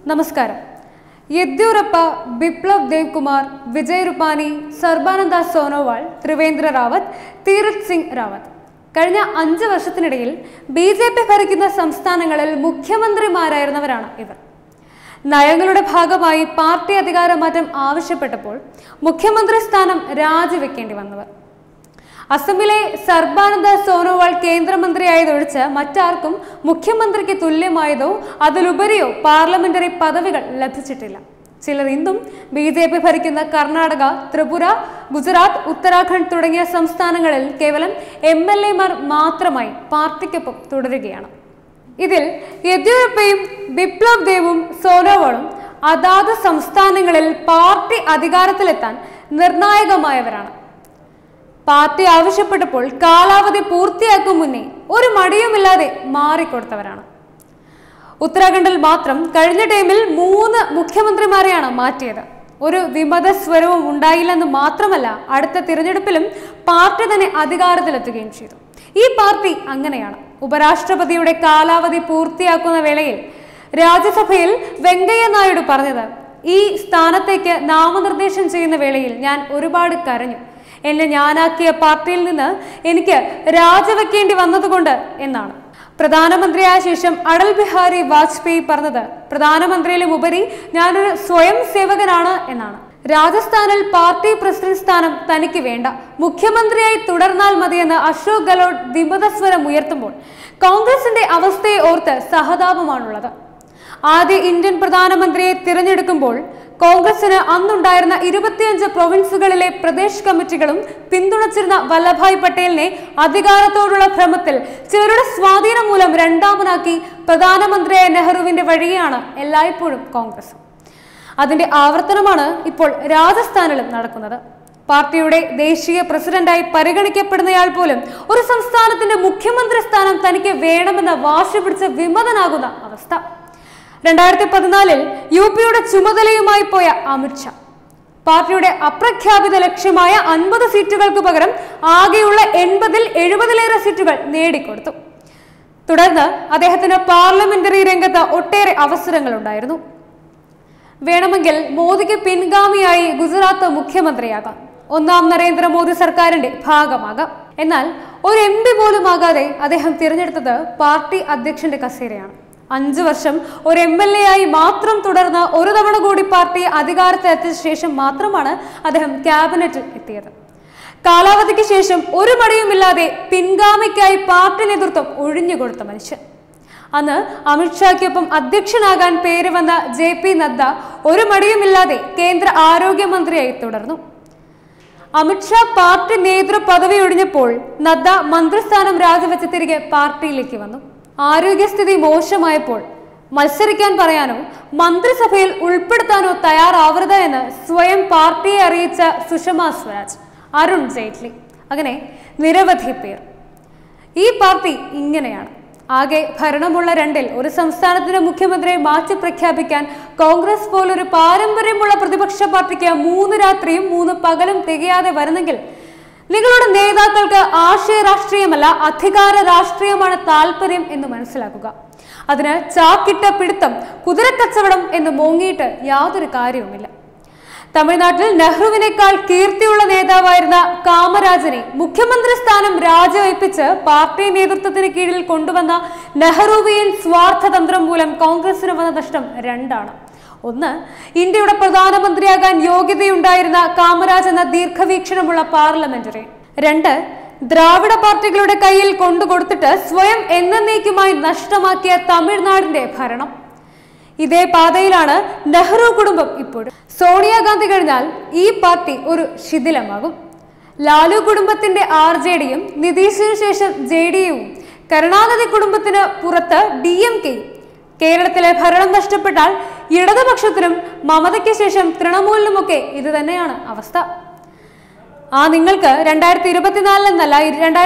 നമസ്കാരം. യെദ്യൂരപ്പ, ബിപ്ലബ് ദേവ്കുമാർ, വിജയ് രൂപാനി, സർബാനന്ദ സോനോവാൾ, ത്രിവേന്ദ്ര റാവത്ത്, തീരത്ത് സിംഗ് റാവത്ത് കഴിഞ്ഞ 5 വർഷത്തിനിടയിൽ BJP ഭരിക്കുന്ന സംസ്ഥാനങ്ങളിൽ മുഖ്യമന്ത്രിമാരായിരുന്നവരാണ് ഇവർ. നയങ്ങളുടെ ഭാഗമായി പാർട്ടി അധികാരമാറ്റം ആവശ്യപ്പെട്ടപ്പോൾ മുഖ്യമന്ത്രി സ്ഥാനം രാജിവെക്കേണ്ടി വന്നവർ. അസമിലെ സർബാനന്ദ സോനോവാൾ കേന്ദ്രമന്ത്രിയായതൊഴിച്ച് മറ്റാർക്കും മുഖ്യമന്ത്രിക്ക് തുല്യമായതോ അതിലുപരിയോ പാർലമെന്ററി പദവികൾ ലഭിച്ചിട്ടില്ല. ചിലർ ഇന്നും BJP ഭരിക്കുന്ന കർണാടക, ത്രിപുര, ഗുജറാത്ത്, ഉത്തരാഖണ്ഡ് തുടങ്ങിയ സംസ്ഥാനങ്ങളിൽ കേവലം MLA-മാർ മാത്രമായി പാർട്ടിക്കൊപ്പം തുടരുകയാണ്. ഇതിൽ യെദ്യൂരപ്പയും ബിപ്ലബ് ദേവും സോനോവാളും അതാത് സംസ്ഥാനങ്ങളിൽ പാർട്ടി അധികാരത്തിലെത്താൻ നിർണായകമായവരാണ്. പാർട്ടി ആവശ്യപ്പെട്ടപ്പോൾ കാലാവധി പൂർത്തിയാക്കും മുന്നേ ഒരു മടിയുമില്ലാതെ മാറിക്കൊടുത്തവരാണ്. ഉത്തരാഖണ്ഡിൽ മാത്രം കഴിഞ്ഞ ടൈമിൽ 3 മുഖ്യമന്ത്രിമാരെയാണ് മാറ്റിയത്. ഒരു വിമത സ്വരവും ഉണ്ടായില്ലെന്ന് മാത്രമല്ല, അടുത്ത തിരഞ്ഞെടുപ്പിലും പാർട്ടി തന്നെ അധികാരത്തിലെത്തുകയും ചെയ്തു. ഈ പാർട്ടി അങ്ങനെയാണ്. ഉപരാഷ്ട്രപതിയുടെ കാലാവധി പൂർത്തിയാക്കുന്ന വേളയിൽ രാജ്യസഭയിൽ വെങ്കയ്യ നായിഡു പറഞ്ഞത്, ഈ സ്ഥാനത്തേക്ക് നാമനിർദ്ദേശം ചെയ്യുന്ന വേളയിൽ ഞാൻ ഒരുപാട് കരഞ്ഞു. എന്നെ ഞാനാക്കിയ പാർട്ടിയിൽ നിന്ന് എനിക്ക് രാജിവെക്കേണ്ടി വന്നതുകൊണ്ട് എന്നാണ്. പ്രധാനമന്ത്രിയായ ശേഷം അടൽ ബിഹാരി വാജ്പേയി പറഞ്ഞത്, പ്രധാനമന്ത്രിയിലും ഉപരി ഞാനൊരു സ്വയം സേവകനാണ് എന്നാണ്. രാജസ്ഥാനിൽ പാർട്ടി പ്രസിഡന്റ് സ്ഥാനം തനിക്ക് വേണ്ട, മുഖ്യമന്ത്രിയായി തുടർന്നാൽ മതിയെന്ന് അശോക് ഗെഹ്ലോട്ട് വിമതസ്വരം ഉയർത്തുമ്പോൾ കോൺഗ്രസിന്റെ അവസ്ഥയെ ഓർത്ത് സഹതാപമാണുള്ളത്. ആദ്യ ഇന്ത്യൻ പ്രധാനമന്ത്രിയെ തിരഞ്ഞെടുക്കുമ്പോൾ കോൺഗ്രസിന് അന്നുണ്ടായിരുന്ന 25 പ്രൊവിൻസുകളിലെ പ്രദേശ് കമ്മിറ്റികളും പിന്തുണച്ചിരുന്ന വല്ലഭായ് പട്ടേലിനെ അധികാരത്തോടുള്ള ഭ്രമത്തിൽ ചിലരുടെ സ്വാധീനം മൂലം രണ്ടാമനാക്കി പ്രധാനമന്ത്രിയായ നെഹ്റുവിന്റെ വഴിയാണ് എല്ലായ്പ്പോഴും കോൺഗ്രസ്. അതിന്റെ ആവർത്തനമാണ് ഇപ്പോൾ രാജസ്ഥാനിലും നടക്കുന്നത്. പാർട്ടിയുടെ ദേശീയ പ്രസിഡന്റായി പരിഗണിക്കപ്പെടുന്നയാൾ പോലും ഒരു സംസ്ഥാനത്തിന്റെ മുഖ്യമന്ത്രി സ്ഥാനം തനിക്ക് വേണമെന്ന് വാശി പിടിച്ച് വിമതനാകുന്ന അവസ്ഥ. 2014 UP-യുടെ ചുമതലയുമായി പോയ അമിത്ഷാ പാർട്ടിയുടെ അപ്രഖ്യാപിത ലക്ഷ്യമായ 50 സീറ്റുകൾക്ക് പകരം ആകെയുള്ള 80-ൽ 70-ലേറെ സീറ്റുകൾ നേടിക്കൊടുത്തു. തുടർന്ന് അദ്ദേഹത്തിന് പാർലമെന്ററി രംഗത്ത് ഒട്ടേറെ അവസരങ്ങൾ ഉണ്ടായിരുന്നു. വേണമെങ്കിൽ മോദിക്ക് പിൻഗാമിയായി ഗുജറാത്ത് മുഖ്യമന്ത്രിയാകാം, 1ാം നരേന്ദ്രമോദി സർക്കാരിന്റെ ഭാഗമാകാം. എന്നാൽ ഒരു MP പോലും ആകാതെ അദ്ദേഹം തിരഞ്ഞെടുത്തത് പാർട്ടി അധ്യക്ഷന്റെ കസേരയാണ്. 5 വർഷം ഒരു MLA ആയി മാത്രം തുടർന്ന് ഒരു തവണ കൂടി പാർട്ടി അധികാരത്തിലെത്തിയ ശേഷം മാത്രമാണ് അദ്ദേഹം ക്യാബിനറ്റിൽ എത്തിയത്. കാലാവധിക്ക് ശേഷം ഒരു മടിയുമില്ലാതെ പിൻഗാമിക്കായി പാർട്ടി നേതൃത്വം ഒഴിഞ്ഞുകൊടുത്ത മനുഷ്യൻ. അന്ന് അമിത്ഷായ്ക്കൊപ്പം അധ്യക്ഷനാകാൻ പേര് വന്ന JP നദ്ദ ഒരു മടിയുമില്ലാതെ കേന്ദ്ര ആരോഗ്യമന്ത്രിയായി തുടർന്നു. അമിത്ഷാ പാർട്ടി നേതൃ പദവി ഒഴിഞ്ഞപ്പോൾ നദ്ദ മന്ത്രിസ്ഥാനം രാജിവെച്ച് തിരികെ പാർട്ടിയിലേക്ക് വന്നു. ആരോഗ്യസ്ഥിതി മോശമായപ്പോൾ മത്സരിക്കാൻ പറയാനോ മന്ത്രിസഭയിൽ ഉൾപ്പെടുത്താനോ തയ്യാറാവരുത് എന്ന് സ്വയം പാർട്ടിയെ അറിയിച്ച സുഷമ സ്വരാജ്, അരുൺ ജെയ്റ്റ്ലി, അങ്ങനെ നിരവധി പേർ. ഈ പാർട്ടി ഇങ്ങനെയാണ്. ആകെ ഭരണമുള്ള 2-ൽ ഒരു സംസ്ഥാനത്തിന്റെ മുഖ്യമന്ത്രിയെ മാറ്റി പ്രഖ്യാപിക്കാൻ കോൺഗ്രസ് പോലൊരു പാരമ്പര്യമുള്ള പ്രതിപക്ഷ പാർട്ടിക്ക് 3 രാത്രിയും 3 പകലും തികയാതെ വരുന്നെങ്കിൽ നിങ്ങളുടെ നേതാക്കൾക്ക് ആശയ രാഷ്ട്രീയമല്ല, അധികാര രാഷ്ട്രീയമാണ് താല്പര്യം എന്ന് മനസ്സിലാക്കുക. അതിന് ചാക്കിട്ട പിടുത്തം, കുതിരക്കച്ചവടം എന്ന് മോങ്ങിയിട്ട് യാതൊരു കാര്യവുമില്ല. തമിഴ്നാട്ടിൽ നെഹ്റുവിനേക്കാൾ കീർത്തിയുള്ള നേതാവായിരുന്ന കാമരാജനെ മുഖ്യമന്ത്രി സ്ഥാനം രാജിവയ്പ്പിച്ച് പാർട്ടി നേതൃത്വത്തിന് കീഴിൽ കൊണ്ടുവന്ന നെഹ്റുവിയൻ സ്വാർത്ഥതന്ത്രം മൂലം കോൺഗ്രസിന് വന്ന നഷ്ടം 2ആണ്. 1, ഇന്ത്യയുടെ പ്രധാനമന്ത്രിയാകാൻ യോഗ്യതയുണ്ടായിരുന്ന കാമരാജ് എന്ന ദീർഘവീക്ഷണമുള്ള പാർലമെന്ററി. 2, ദ്രാവിഡ പാർട്ടികളുടെ കയ്യിൽ കൊണ്ടുകൊടുത്തിട്ട് സ്വയം എന്നേക്കുമായി നഷ്ടമാക്കിയ തമിഴ്നാടിന്റെ ഭരണം. ഇതേ പാതയിലാണ് നെഹ്റു കുടുംബം ഇപ്പോഴും. സോണിയാഗാന്ധി കഴിഞ്ഞാൽ ഈ പാർട്ടി ഒരു ശിഥിലമാകും. ലാലു കുടുംബത്തിന്റെ RJD-യും നിതീഷിനു ശേഷം JDU-വും കരുണാനിധി കുടുംബത്തിന് പുറത്ത് DMK-യും. കേരളത്തിലെ ഭരണം നഷ്ടപ്പെട്ടാൽ ഇടതുപക്ഷത്തിനും മമതയ്ക്ക് ശേഷം തൃണമൂലിനുമൊക്കെ ഇത് തന്നെയാണ് അവസ്ഥ. നിങ്ങൾക്ക് 2024 എന്നല്ല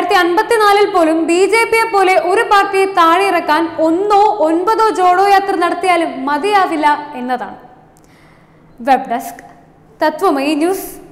2054 പോലും BJP-യെ പോലെ ഒരു പാർട്ടിയെ താഴെ ഇറക്കാൻ 1ഓ 9ഓ ജോഡോ യാത്ര നടത്തിയാലും മതിയാവില്ല എന്നതാണ്. Web desk Tatwamayi news.